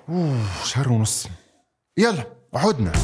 شهر ونص. يلا عدنا.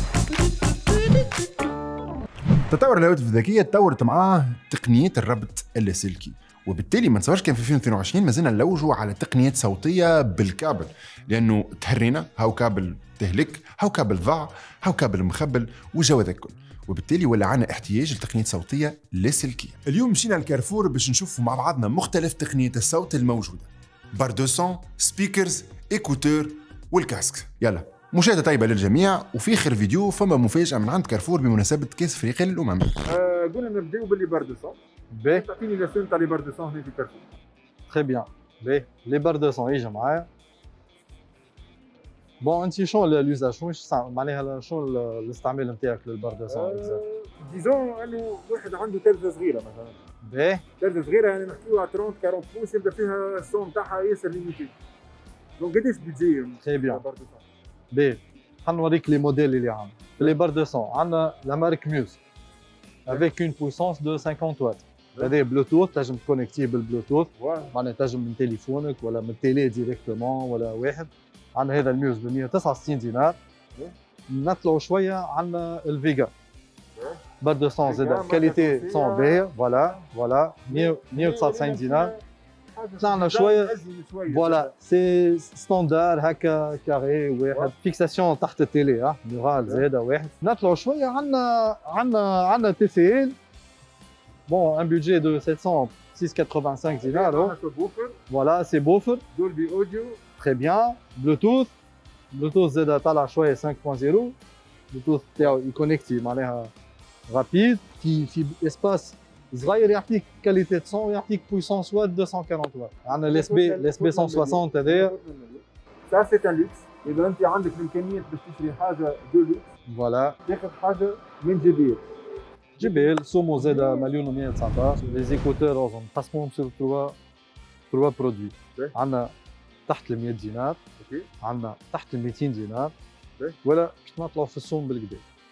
تطور الهواتف الذكيه تطورت معاه تقنيات الربط اللاسلكي، وبالتالي ما نتصورش كان في 2022 ما زلنا نلوجوا على تقنيات صوتيه بالكابل، لانه تهرينا هاو كابل تهلك، هاو كابل ضاع، هاو كابل مخبل وجو ذا الكل، وبالتالي ولا عنا احتياج لتقنيات صوتيه لاسلكيه. اليوم مشينا لكارفور باش نشوفوا مع بعضنا مختلف تقنيات الصوت الموجوده، بار دو سون، سبيكرز، ايكوتور والكاسك. يلا مشاهدة طيبة للجميع، وفي آخر فيديو فما مفاجأة من عند كارفور بمناسبة كأس أفريقيا للأمم. قلنا نبداو باللي بار دو سون. باهي تعطيني لاسون تاع لي بار دو سون هنا في كارفور. تري بيان. باهي لي بار دو سون يجي معايا. بون انت شنو اليوزاج شنو معناها شنو الاستعمال نتاعك للبار دو سون؟ ديزون انه واحد عنده تلفزه صغيره مثلا. باهي تلفزه صغيره يعني نحكيو على 30 40 بوس يبدا فيها الصوم تاعها ياسر ليميتي. دونك قداش بيجي؟ تري بيان. باهي خلينا نوريك لي موديل اللي عندنا. Les barres de son, on a la marque Muse avec une puissance de 50 watts. هذا بلوتوث تنجم تكونيكتيه بالبلوتوث، معناها تنجم من تليفونك ولا من التيلي ديريكتومون ولا واحد. عندنا هذا الميوز ب 169 دينار. نطلعوا شويه عندنا الفيجا بار دو سون زاد كاليتي سون باهيه، فوالا 199 دينار. طلعنا شويه فوالا سي ستاندار هكا كاري واحد، فيكساسيون تحت التيلي مورال زاده واحد. نطلعوا شويه عندنا تي سي ال بون ان بودجي دو 685 دينار. فوالا سي بوفر دولبي اوديو تري بيان. بلوتوث زاده طالع شويه 5.0. بلوتوث تاعو يكونيكتي معناها رابيد في اسباس صغير، يعطيك كاليتي صون ويعطيك بويسونس وات 240 وات. عندنا الاس بي 160 هذايا سا سي ان لوكس. اذا انت عندك الامكانيات باش تشري حاجه دو لوكس فوالا تاخذ حاجه من جي بي ال سومو زاده 1,119. لي زيكوتور اظن نقسموهم سور 3 برودوي. عندنا تحت ال 100 دينار، عندنا تحت ال 200 دينار، ولا باش نطلعوا في السوم بالكدا.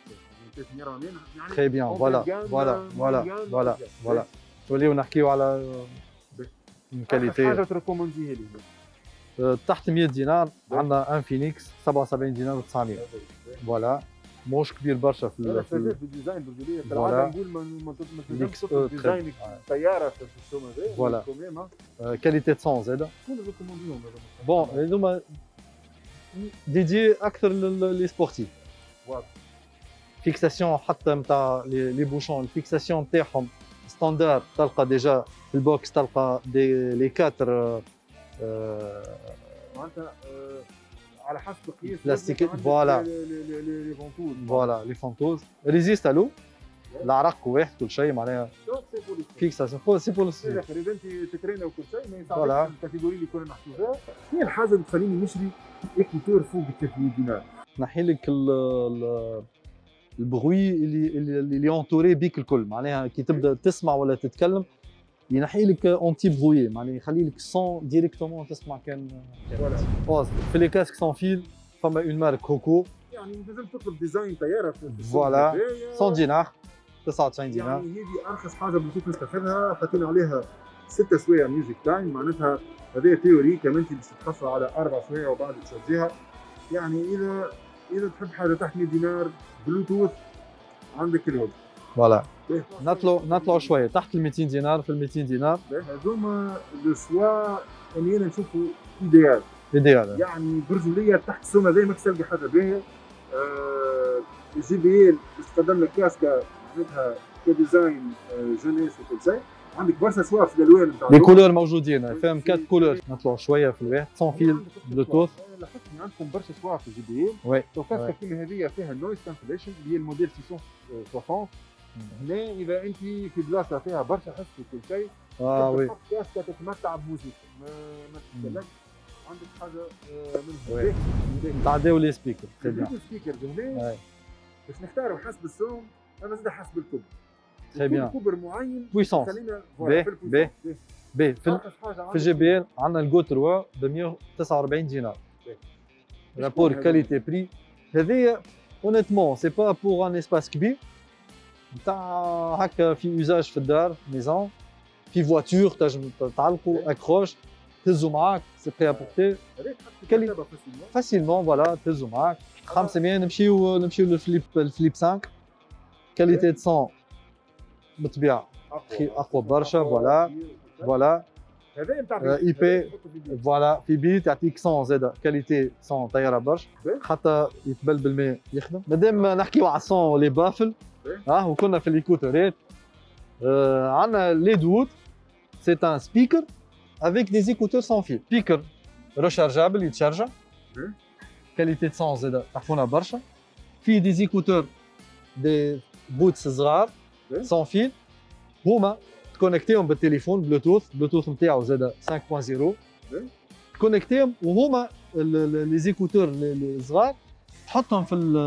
تري بيان. فوالا نوليو نحكيو على كاليتي. حاجه تريكومونديها لي تحت 100 دينار عندنا ان فينيكس 77 دينار و900. فوالا موش كبير برشا في الديزاين بالدوليه. بالعاده نقول ما تنجمش تطلب ديزاين سياره في السوم هذا. فوالا كاليتي صون زاده. شنو ريكومونديهم؟ بون هذوما ديدي اكثر لي سبورتيف. فيكساسيون حتى نتاع لي بوشون، الفيكساسيون تاعهم ستاندار. تلقى ديجا في البوكس تلقى لي 4 معناتها على حسب القياس بلاستيك. فوالا لي فونتوز. فوالا لي فونتوز ريزيست الو العرق واحد كل شيء معناها فيكساسيون سي بول. اذا انت تترينا وكل شيء ما يصعبش الكاتيجوري اللي كنا نحكيوها. شنو الحاجه اللي تخليني نشري ايكوتور فوق 300 دينار؟ نحي لك البغوي اللي اونتوري بيك الكل، معناها كي تبدا تسمع ولا تتكلم ينحي لك اونتي بغوي، معناها يخلي لك الصون ديريكتومون تسمع كان في لي كاسك سون فيل. فما اون مارك كوكو يعني لازم تطلب ديزاين طياره فوالا 100 دينار 99 دينار. يعني هذه ارخص حاجه بلوتوث نستخدمها. حطينا عليها 6 سوايع ميوزك تايم، معناتها هذه تيوري كمان انت باش تحصل على 4 سوايع وبعد تشارجيها. يعني اذا تحب حاجه تحت 100 دينار بلوتوث عندك الهوب. فوالا نطلعوا شويه تحت ال 200 دينار. في ال 200 دينار هذوما لو سوا اللي انا نشوفه ايديال يعني برجوليه تحت السومه زي ما تلقى حاجه باهيه. جي بي ال باش تقدم لك كاسكا معناتها كديزاين جونيس وكل شيء. عندك برشا سوا في الالوان نتاع لي كولور موجودين، فهم 4 كولور. نطلعوا شويه في الواحد سون فيل بلوتوث. لاحظت عندكم برشا سوا في جي بي ال. وي الكاسكا كيما هذه فيها نويز كانسليشن اللي هي الموديل 660. هنا اذا انت في بلاصه فيها برشا حس وكل شيء وي كاسكا تتمتع بموسيقى ما تتكلمش. عندك حاجه من نتعداو لي سبيكر. تري بيان. سبيكرز هنا باش نختاروا حسب السوم. انا زاد حسب الكبر. تري بيان. كبر معين بويسونس. باهي في جي بي ال عندنا الجو 3 ب 149 دينار. رابور كاليتي بري. هذايا اونيتمون سي با بور ان اسباس كبير نتاع هكا في يوزاج في الدار ميزون في فواتور تنجم تعلقوا اكروش تهزوا معاك سي بري ابورتي فاسيلمون فوالا تهزوا معاك 500. نمشيو للفليب 5 كاليتي دو سون بالطبيعه اقوى برشا. فوالا هذا نتاع اي بي فوالا في بيت يعطيك سون زاده كاليتي سون طياره برشا حتى يتبل بالماء يخدم. مادام نحكيو على السون لي بافل وكنا في ليكوتورات عندنا ليد وود سي ان سبيكر افيك دي زيكوتور سون فيل. سبيكر ريشارجابل يتشارجا كاليتي سون زاده تعرفونا برشا. في دي زيكوتور دي بوتس صغار سون فيل هما تكونكتيهم بالتليفون بلوتوث نتاعو زاده 5.0 تكونكتيهم وهما لي زيكوتور الصغار تحطهم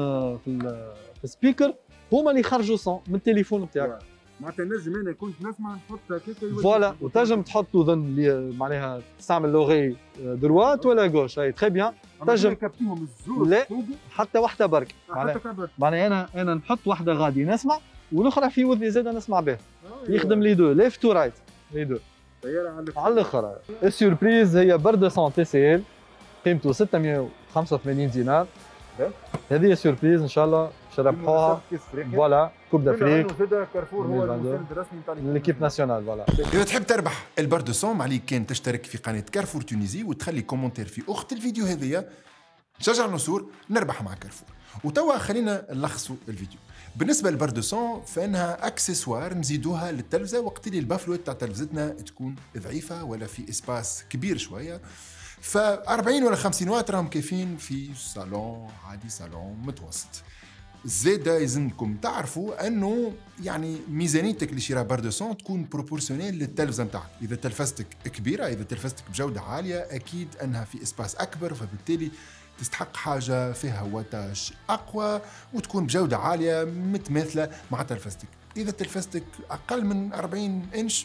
في السبيكر هما اللي يخرجوا صون من التليفون نتاعك. معناتها نجم انا كنت نسمع نحط هكاك فوالا وتنجم تحط اذن معناها تستعمل لوغي دروات ولا غوش اي تري بيان. تنجم كابتيهم الزور لا حتى وحده برك معناها انا نحط وحده غادي نسمع والاخرى في وذني زاده نسمع بها يخدم لي دو ليفت تو رايت لي دو على الاخر. السوربريز هي برد سون تي سي ال قيمته 685 دينار. هذه سوربريز ان شاء الله باش نربحوها. فوالا كوب دافريك كارفور هو المساند الرسمي نتاع ليكيب ناسيونال. فوالا اذا تحب تربح البرد سون عليك كان تشترك في قناه كارفور تونيزي وتخلي كومنتير في اخت الفيديو هذيا شجع نصور نربح مع كارفور. وتوا خلينا نلخصوا الفيديو. بالنسبه للبرد سون فانها اكسسوار نزيدوها للتلفزه وقت اللي البافلوت تاع تلفزتنا تكون ضعيفه ولا في اسباس كبير شويه. ف 40 ولا 50 واط راهم كافيين في صالون عادي صالون متوسط. زاده يلزمكم تعرفوا انه يعني ميزانيتك لشراء برد سون تكون بروبورسيونيل للتلفزه نتاعك. اذا تلفزتك كبيره اذا تلفزتك بجوده عاليه اكيد انها في اسباس اكبر فبالتالي تستحق حاجه فيها واتاج اقوى وتكون بجوده عاليه متماثله مع تلفزتك. اذا تلفزتك اقل من 40 انش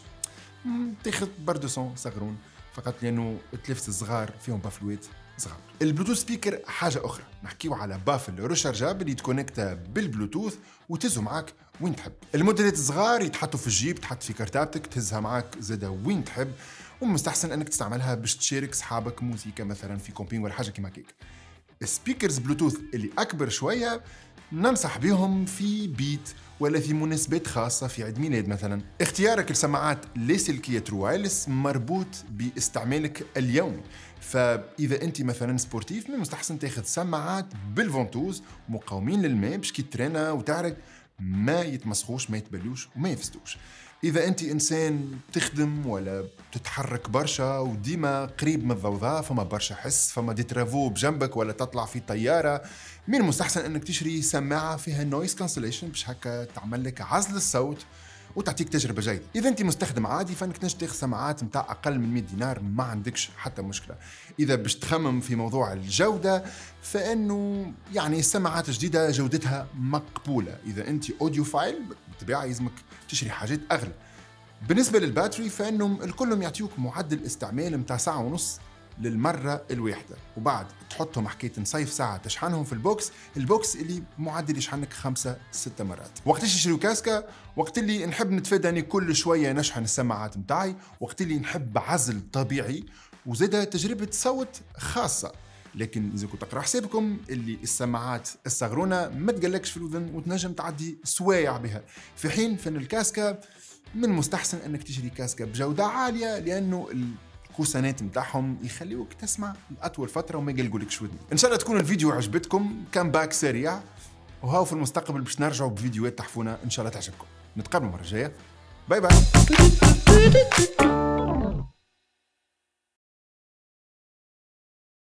تاخذ برد سون صغرون فقط لانه التلفز الصغار فيهم بافلويت صغار. البلوتوث سبيكر حاجه اخرى نحكيو على بافل ريشارجابل يتكونكتا بالبلوتوث وتهزو معاك وين تحب. الموديلات الصغار يتحطوا في الجيب تحط في كرتابتك تهزها معاك زاده وين تحب ومستحسن انك تستعملها باش تشارك صحابك موسيقى مثلا في كومبين ولا حاجه كيما هكاك. السبيكرز بلوتوث اللي اكبر شويه ننصح بهم في بيت ولا في مناسبات خاصة في عيد ميلاد مثلا. اختيارك لسماعات لاسلكية ترو وايرلس مربوط باستعمالك اليومي. فإذا أنت مثلا سبورتيف من المستحسن تاخذ سماعات بالفونتوز مقاومين للماء باش كي ترينا وتعرق ما يتمسخوش ما يتبلوش وما يفسدوش. إذا أنت إنسان تخدم ولا تتحرك برشا وديما قريب من الضوضاء فما برشا حس فما دي ترافو بجنبك ولا تطلع في طيارة من المستحسن أنك تشتري سماعة فيها نويز كانسليشن باش هكا تعمل لك عزل الصوت وتعطيك تجربة جيدة. إذا أنت مستخدم عادي فإنك تنجم تاخذ سماعات متاع أقل من 100 دينار ما عندكش حتى مشكلة. إذا باش تخمم في موضوع الجودة فإنه يعني السماعات الجديدة جودتها مقبولة. إذا أنت أوديو فايل بالطبيعة يلزمك تشتري حاجات أغلى. بالنسبة للباتري فإنهم الكلهم يعطيوك معدل استعمال متاع ساعة ونص للمرة الواحدة وبعد تحطهم حكاية نصيف ساعة تشحنهم في البوكس اللي معدل يشحنك 5-6 مرات. وقت اللي نشريو كاسكا وقت اللي نحب نتفادى اني كل شوية نشحن السماعات متاعي وقت اللي نحب عزل طبيعي وزادة تجربة صوت خاصة. لكن إذا كنت تقرا حسابكم اللي السماعات الصغرونة ما تقلكش في الأذن وتنجم تعدي سوايع بها في حين فإن الكاسكا من المستحسن انك تشتري كاسكا بجودة عالية لأنه الكوسانات متاعهم يخليوك تسمع لأطول فترة وما يقلقولكش ودنك. إن شاء الله تكون الفيديو عجبتكم كان باك سريع وهاو في المستقبل باش نرجعوا بفيديوهات تحفونا إن شاء الله تعجبكم. نتقابلوا المرة الجاية. باي باي.